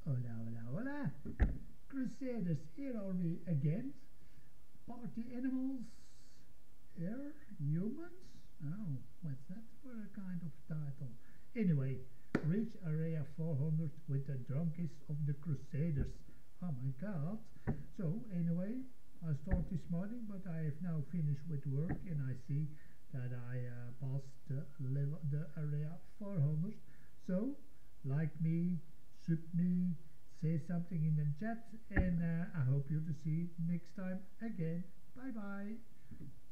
Hola, hola, hola. Crusaders, here are we again. Party animals. Here, humans. Oh, what's that for a kind of title? Anyway, reach area 400 with the drunk-iest of the Crusaders. Oh my god. So, anyway, I started this morning, but I have now finished with work and I see that I passed the area 400. So, like me, sub me, say something in the chat, and I hope you to see next time again. Bye bye.